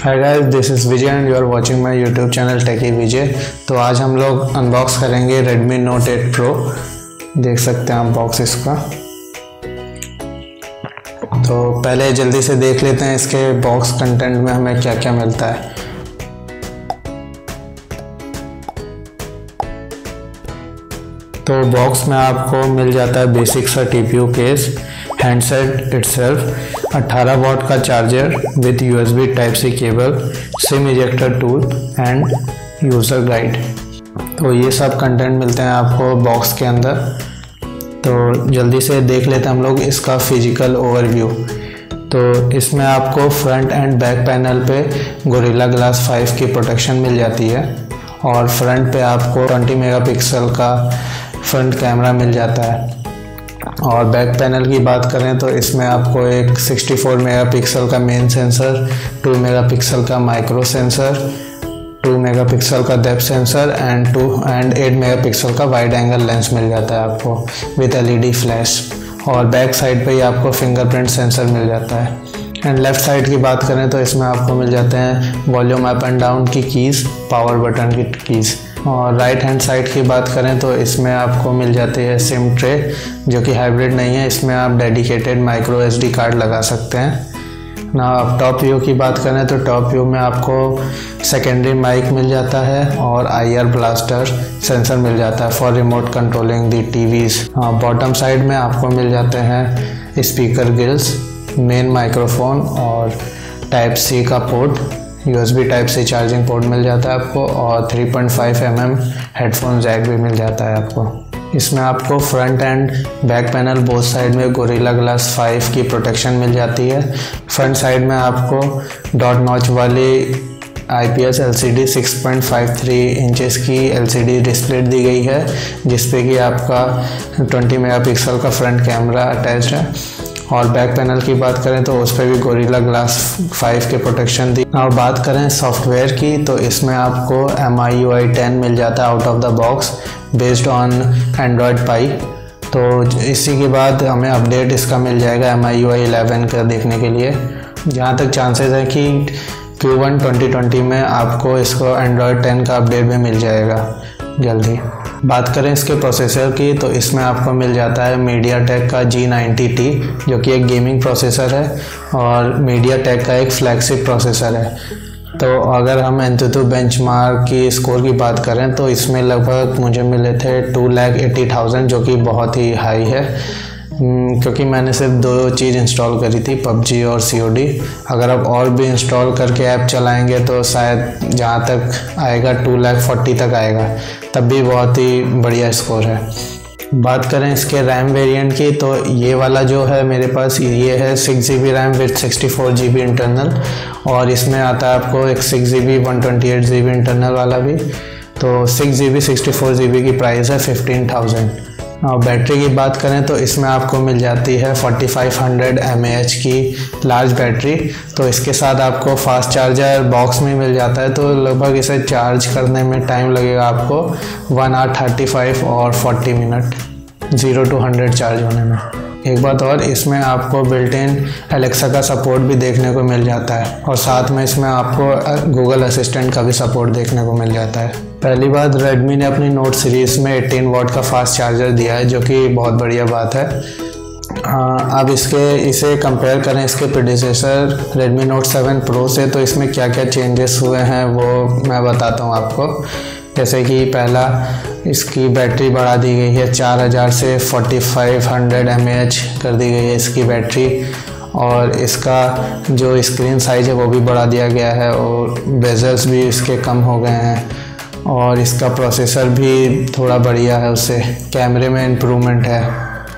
Hi guys, this is Vijay and you are watching my YouTube channel techie Vijay. तो आज हम लोग अनबॉक्स करेंगे Redmi Note 8 Pro। देख सकते हैं आप बॉक्स इसका। तो पहले जल्दी से देख लेते हैं इसके बॉक्स कंटेंट में हमें क्या क्या मिलता है। तो बॉक्स में आपको मिल जाता है बेसिक सा TPU case, handset itself, 18 watt का charger with USB type C cable, SIM ejector tool and user guide. तो ये सब कंटेंट मिलते हैं आपको बॉक्स के अंदर। तो जल्दी से देख लेते हैं हम लोग इसका फिजिकल ओवरव्यू। तो इसमें आपको फ्रंट एंड बैक पैनल पे गोरिल्ला ग्लास 5 की प्रोटेक्शन मिल जाती है और फ्रंट पे आपको 20 मेगापिक्सल का फ्रंट कैमरा मिल जाता है। और बैक पैनल की बात करें तो इसमें आपको एक 64 मेगापिक्सल का मेन सेंसर, 2 मेगापिक्सल का माइक्रो सेंसर, 2 मेगापिक्सल का डेप्थ सेंसर एंड 8 मेगापिक्सल का वाइड एंगल लेंस मिल जाता है आपको विद LED फ्लैश। और बैक साइड पे ही आपको फिंगरप्रिंट सेंसर मिल जाता है। एंड लेफ़्ट साइड की बात करें तो इसमें आपको मिल जाते हैं वॉल्यूम अप एंड डाउन की कीज़, पावर बटन की कीज़। और राइट हैंड साइड की बात करें तो इसमें आपको मिल जाती है सिम ट्रे, जो कि हाइब्रिड नहीं है। इसमें आप डेडिकेटेड माइक्रो SD कार्ड लगा सकते हैं ना। अब टॉप व्यू की बात करें तो टॉप व्यू में आपको सेकेंडरी माइक मिल जाता है और IR ब्लास्टर सेंसर मिल जाता है for remote controlling the TVs। Bottom side में आपको मिल जाते हैं स्पीकर गिल्स, मेन माइक्रोफोन और टाइप C का पोर्ट, USB type C charging port मिल जाता है आपको और 3.5 mm हेडफोन जैक भी मिल जाता है आपको। इसमें आपको front and back panel both side में गोरिल्ला ग्लास 5 की प्रोटेक्शन मिल जाती है। फ्रंट साइड में आपको डॉट नॉच वाली IPS LCD 6.53 इंचेस की LCD डिस्प्ले दी गई है, जिसपे कि आपका 20 मेगापिक्सल का फ्रंट कैमरा अटैच्ड है। और बैक पैनल की बात करें तो उस पर भी गोरिल्ला ग्लास 5 के प्रोटेक्शन दी। और बात करें सॉफ्टवेयर की तो इसमें आपको MIUI 10 मिल जाता है out of the box based on Android Pie। तो इसी के बाद हमें अपडेट इसका मिल जाएगा MIUI 11 का देखने के लिए। जहाँ तक चांसेस है कि Q1 2020 में आपको इसको Android 10 का अपडेट भी मिल जाएगा जल्दी। बात करें इसके प्रोसेसर की तो इसमें आपको मिल जाता है MediaTek का G90T, जो कि एक गेमिंग प्रोसेसर है और MediaTek का एक फ्लैगशिप प्रोसेसर है। तो अगर हम एंतुतु बेंचमार्क की स्कोर की बात करें तो इसमें लगभग मुझे मिले थे 2,80,000, जो कि बहुत ही हाई है क्योंकि मैंने सिर्फ 2 चीज़ इंस्टॉल करी थी, PUBG और COD। अगर आप और भी इंस्टॉल करके ऐप चलाएंगे तो शायद जहाँ तक आएगा 2,40,000 तक आएगा, तब भी बहुत ही बढ़िया स्कोर है। बात करें इसके रैम वेरिएंट की तो ये वाला जो है मेरे पास ये है 6GB RAM with 64GB internal, और इसमें आता है आपको एक 6GB 128GB इंटरनल वाला भी। तो 6GB 64GB की प्राइस है 15,000। और बैटरी की बात करें तो इसमें आपको मिल जाती है 4500 mAh की लार्ज बैटरी। तो इसके साथ आपको फास्ट चार्जर बॉक्स में मिल जाता है, तो लगभग इसे चार्ज करने में टाइम लगेगा आपको 1 hour 35 और 40 मिनट 0 to 100 चार्ज होने में। एक बात और, इसमें आपको बिल्ट इन एलेक्सा का सपोर्ट भी देखने को मिल जाता है और साथ में इसमें आपको गूगल असिस्टेंट का भी सपोर्ट देखने को मिल जाता है। पहली बात, Redmi ने अपनी नोट सीरीज़ में 18 वॉट का फास्ट चार्जर दिया है, जो कि बहुत बढ़िया बात है। अब इसे कंपेयर करें इसके प्रेडिसेसर Redmi Note 7 Pro से, तो इसमें क्या क्या चेंजेस हुए हैं वो मैं बताता हूँ आपको। जैसे कि पहला, इसकी बैटरी बढ़ा दी गई है 4000 से 4500 mAh कर दी गई है इसकी बैटरी। और इसका जो स्क्रीन साइज़ है वो भी बढ़ा दिया गया है और बेजल्स भी इसके कम हो गए हैं। और इसका प्रोसेसर भी थोड़ा बढ़िया है, उससे कैमरे में इम्प्रूवमेंट है।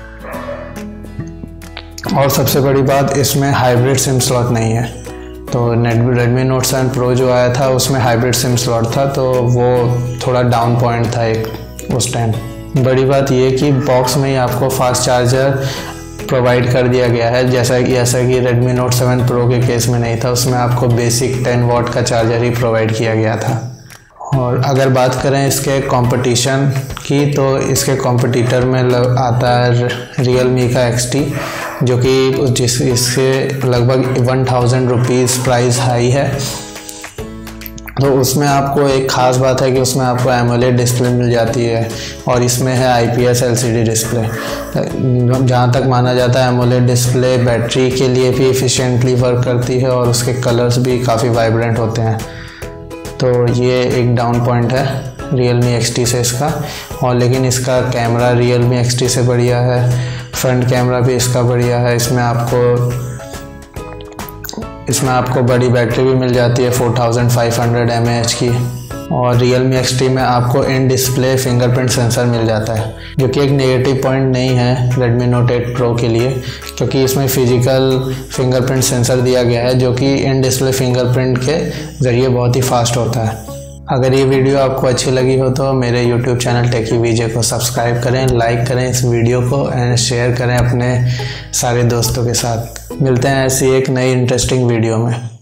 और सबसे बड़ी बात, इसमें हाइब्रिड सिम स्लॉट नहीं है। तो Redmi Note 7 Pro जो आया था उसमें हाइब्रिड सिम स्लॉट था, तो वो थोड़ा डाउन पॉइंट था एक उस टाइम। बड़ी बात ये कि बॉक्स में ही आपको फास्ट चार्जर प्रोवाइड कर दिया गया है, जैसा कि Redmi Note 7 Pro के केस में नहीं था। उसमें आपको बेसिक 10 वॉट का चार्जर ही प्रोवाइड किया गया था। और अगर बात करें इसके कंपटीशन की तो इसके कॉम्पिटिटर में आता है Realme का XT, जो कि इससे लगभग 1000 रुपीज़ प्राइस हाई है। तो उसमें आपको एक ख़ास बात है कि उसमें आपको एमोलेड डिस्प्ले मिल जाती है और इसमें है IPS LCD डिस्प्ले। जहाँ तक माना जाता है एमोलेड डिस्प्ले बैटरी के लिए भी एफिशिएंटली वर्क करती है और उसके कलर्स भी काफ़ी वाइब्रेंट होते हैं। तो ये एक डाउन पॉइंट है Realme XT से इसका। और लेकिन इसका कैमरा Realme XT से बढ़िया है, फ्रंट कैमरा भी इसका बढ़िया है। इसमें आपको बड़ी बैटरी भी मिल जाती है 4500 mAh की। और Realme XT में आपको इन डिस्प्ले फिंगरप्रिंट सेंसर मिल जाता है, जो कि एक नेगेटिव पॉइंट नहीं है Redmi Note 8 Pro के लिए, क्योंकि इसमें फिजिकल फिंगरप्रिंट सेंसर दिया गया है जो कि इन डिस्प्ले फिंगरप्रिंट के ज़रिए बहुत ही फास्ट होता है। अगर ये वीडियो आपको अच्छी लगी हो तो मेरे YouTube चैनल टेकी वीजे को सब्सक्राइब करें, लाइक करें इस वीडियो को एंड शेयर करें अपने सारे दोस्तों के साथ। मिलते हैं ऐसी एक नई इंटरेस्टिंग वीडियो में।